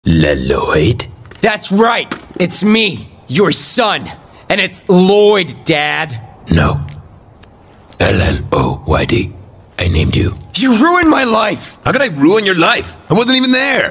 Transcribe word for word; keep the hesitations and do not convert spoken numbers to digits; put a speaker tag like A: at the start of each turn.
A: Lloyd?
B: That's right. It's me, your son. And it's Lloyd, Dad.
A: No. L L O Y D. I named you.
B: You ruined my life.
A: How could I ruin your life? I wasn't even there.